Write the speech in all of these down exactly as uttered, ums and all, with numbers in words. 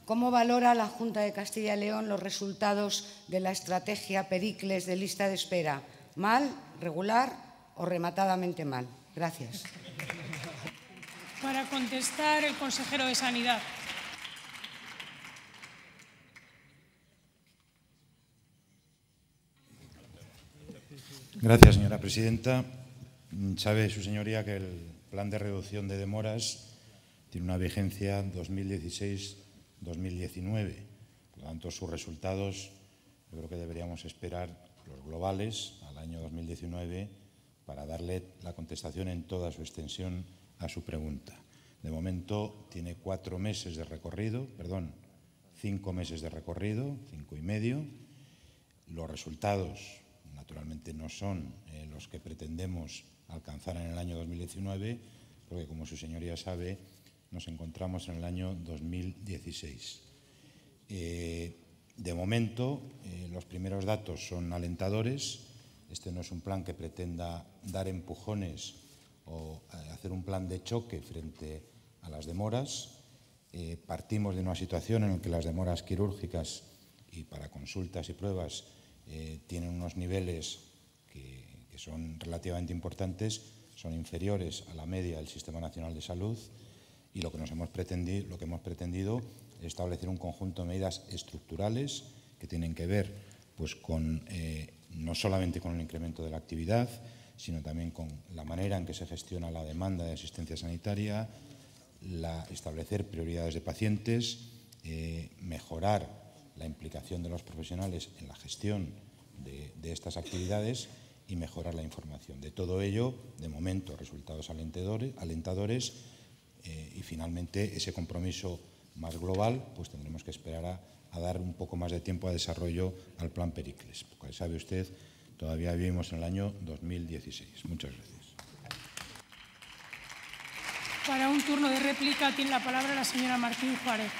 ¿Cómo valora la Junta de Castilla y León los resultados de la estrategia Pericles de lista de espera? ¿Mal, regular o rematadamente mal? Gracias. Para contestar, el consejero de Sanidad. Gracias, señora presidenta. Sabe su señoría que el plan de reducción de demoras tiene una vigencia dos mil dieciséis dos mil diecinueve. Por lo tanto, sus resultados yo creo que deberíamos esperar los globales al año dos mil diecinueve para darle la contestación en toda su extensión a su pregunta. De momento tiene cuatro meses de recorrido, perdón, cinco meses de recorrido, cinco y medio. Los resultados, naturalmente, no son eh, los que pretendemos alcanzar en el año dos mil diecinueve, porque, como su señoría sabe, nos encontramos en el año dos mil dieciséis. Eh, de momento, eh, los primeros datos son alentadores. Este no es un plan que pretenda dar empujones o eh, hacer un plan de choque frente a las demoras. Eh, partimos de una situación en la que las demoras quirúrgicas y para consultas y pruebas eh, tienen unos niveles que, que son relativamente importantes, son inferiores a la media del Sistema Nacional de Salud, y lo que, nos hemos pretendido, lo que hemos pretendido es establecer un conjunto de medidas estructurales que tienen que ver pues, con, eh, no solamente con el incremento de la actividad, sino también con la manera en que se gestiona la demanda de asistencia sanitaria, la, establecer prioridades de pacientes, eh, mejorar la implicación de los profesionales en la gestión de, de estas actividades y mejorar la información. De todo ello, de momento, resultados alentadores, alentadores eh, y finalmente ese compromiso más global, pues tendremos que esperar a, a dar un poco más de tiempo a desarrollo al plan Pericles. Porque sabe usted, todavía vivimos en el año dos mil dieciséis. Muchas gracias. Para un turno de réplica tiene la palabra la señora Martín Juárez.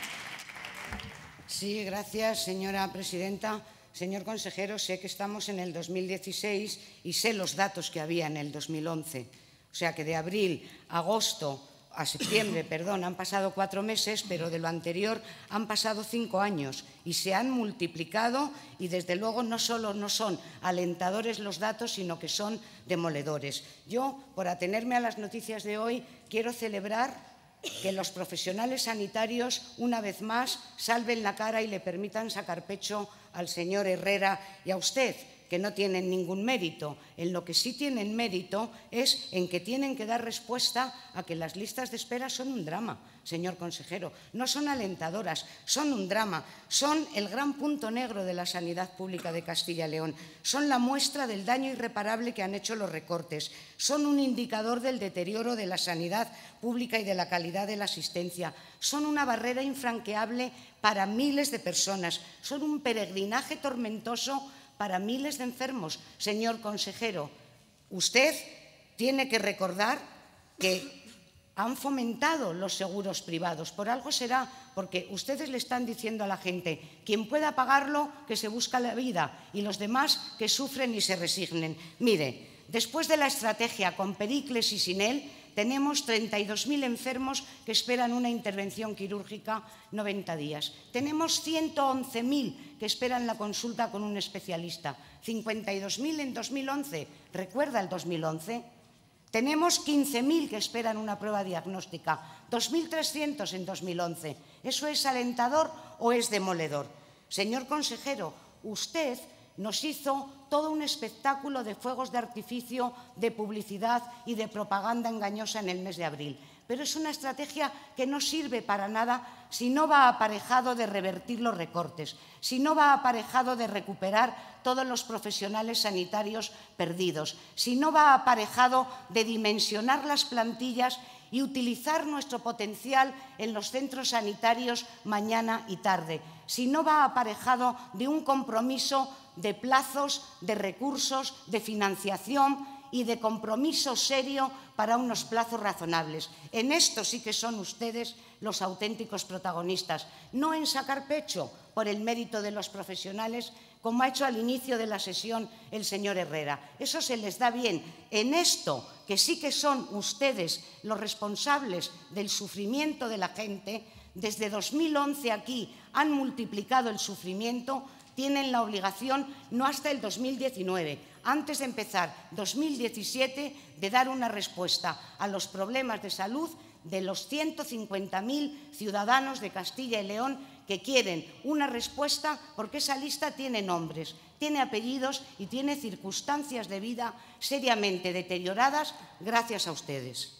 Sí, gracias, señora presidenta. Señor consejero, sé que estamos en el dos mil dieciséis y sé los datos que había en el dos mil once. O sea que de abril a agosto, a septiembre, perdón, han pasado cuatro meses, pero de lo anterior han pasado cinco años y se han multiplicado y desde luego no solo no son alentadores los datos, sino que son demoledores. Yo, por atenerme a las noticias de hoy, quiero celebrar que los profesionales sanitarios, una vez más, salven la cara y le permitan sacar pecho al señor Herrera y a usted, que no tienen ningún mérito. En lo que sí tienen mérito es en que tienen que dar respuesta a que las listas de espera son un drama, señor consejero. No son alentadoras, son un drama. Son el gran punto negro de la sanidad pública de Castilla y León. Son la muestra del daño irreparable que han hecho los recortes. Son un indicador del deterioro de la sanidad pública y de la calidad de la asistencia. Son una barrera infranqueable para miles de personas. Son un peregrinaje tormentoso para miles de enfermos. Señor consejero, usted tiene que recordar que han fomentado los seguros privados. Por algo será, porque ustedes le están diciendo a la gente, quien pueda pagarlo, que se busca la vida, y los demás que sufren y se resignen. Mire, después de la estrategia con Pericles y sin él, tenemos treinta y dos mil enfermos que esperan una intervención quirúrgica noventa días. Tenemos ciento once mil que esperan la consulta con un especialista. cincuenta y dos mil en dos mil once. ¿Recuerda el dos mil once? Tenemos quince mil que esperan una prueba diagnóstica. dos mil trescientos en dos mil once. ¿Eso es alentador o es demoledor? Señor consejero, usted nos hizo todo un espectáculo de fuegos de artificio, de publicidad y de propaganda engañosa en el mes de abril. Pero es una estrategia que no sirve para nada si no va aparejado de revertir los recortes, si no va aparejado de recuperar todos los profesionales sanitarios perdidos, si no va aparejado de dimensionar las plantillas y utilizar nuestro potencial en los centros sanitarios mañana y tarde, si no va aparejado de un compromiso de plazos, de recursos, de financiación y de compromiso serio para unos plazos razonables. En esto sí que son ustedes los auténticos protagonistas, no en sacar pecho por el mérito de los profesionales, como ha hecho al inicio de la sesión el señor Herrera. Eso se les da bien. En esto, que sí que son ustedes los responsables del sufrimiento de la gente, desde dos mil once aquí han multiplicado el sufrimiento, tienen la obligación, no hasta el dos mil diecinueve, antes de empezar dos mil diecisiete, de dar una respuesta a los problemas de salud de los ciento cincuenta mil ciudadanos de Castilla y León que quieren una respuesta, porque esa lista tiene nombres, tiene apellidos y tiene circunstancias de vida seriamente deterioradas gracias a ustedes.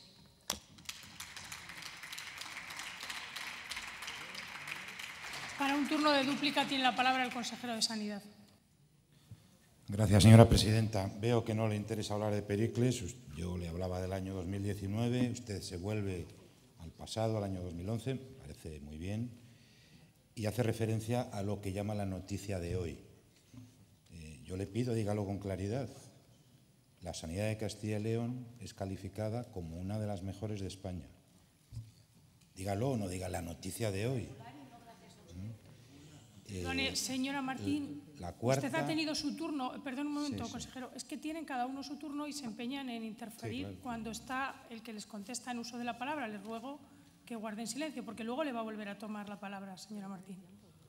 Para un turno de dúplica tiene la palabra el consejero de Sanidad. Gracias, señora presidenta. Veo que no le interesa hablar de Pericles. Yo le hablaba del año dos mil diecinueve. Usted se vuelve al pasado, al año dos mil once. Me parece muy bien. Y hace referencia a lo que llama la noticia de hoy. Eh, yo le pido, dígalo con claridad. La sanidad de Castilla y León es calificada como una de las mejores de España. Dígalo o no diga la noticia de hoy. Eh, Señora Martín, la cuarta, usted ha tenido su turno. Perdón un momento, sí, sí. consejero. Es que tienen cada uno su turno y se empeñan en interferir sí, claro. cuando está el que les contesta en uso de la palabra. Les ruego que guarden silencio, porque luego le va a volver a tomar la palabra, señora Martín.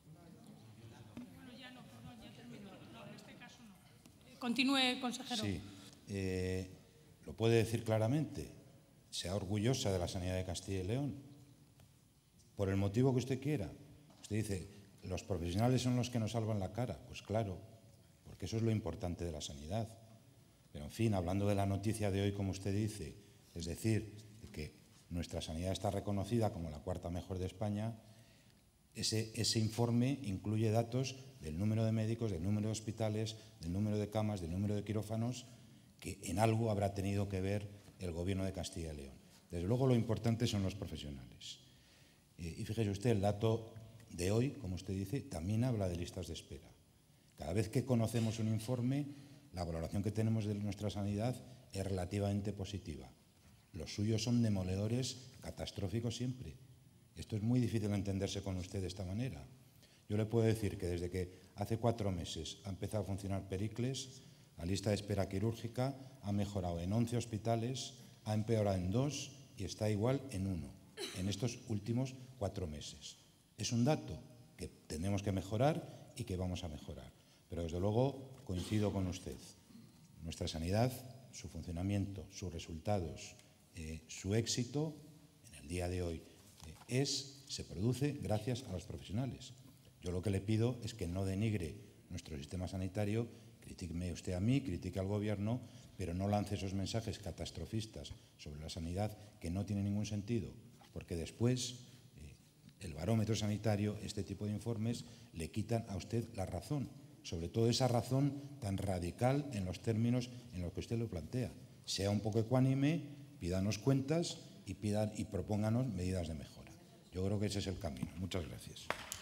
Bueno, ya no, perdón, ya termino. No, en este caso no. Continúe, consejero. Sí, eh, lo puede decir claramente. Sea orgullosa de la sanidad de Castilla y León. Por el motivo que usted quiera. Usted dice, los profesionales son los que nos salvan la cara. Pues claro, porque eso es lo importante de la sanidad. Pero, en fin, hablando de la noticia de hoy, como usted dice, es decir, que nuestra sanidad está reconocida como la cuarta mejor de España, ese, ese informe incluye datos del número de médicos, del número de hospitales, del número de camas, del número de quirófanos, que en algo habrá tenido que ver el Gobierno de Castilla y León. Desde luego, lo importante son los profesionales. Eh, y fíjese usted, el dato de hoy, como usted dice, también habla de listas de espera. Cada vez que conocemos un informe, la valoración que tenemos de nuestra sanidad es relativamente positiva. Los suyos son demoledores, catastróficos siempre. Esto es muy difícil entenderse con usted de esta manera. Yo le puedo decir que desde que hace cuatro meses ha empezado a funcionar Pericles, la lista de espera quirúrgica ha mejorado en once hospitales, ha empeorado en dos y está igual en uno, en estos últimos cuatro meses. Es un dato que tenemos que mejorar y que vamos a mejorar. Pero, desde luego, coincido con usted. Nuestra sanidad, su funcionamiento, sus resultados, eh, su éxito, en el día de hoy, eh, es, se produce gracias a los profesionales. Yo lo que le pido es que no denigre nuestro sistema sanitario, critíqueme usted a mí, critique al Gobierno, pero no lance esos mensajes catastrofistas sobre la sanidad que no tienen ningún sentido, porque después el barómetro sanitario, este tipo de informes, le quitan a usted la razón, sobre todo esa razón tan radical en los términos en los que usted lo plantea. Sea un poco ecuánime, pídanos cuentas y, pidan, y propónganos medidas de mejora. Yo creo que ese es el camino. Muchas gracias.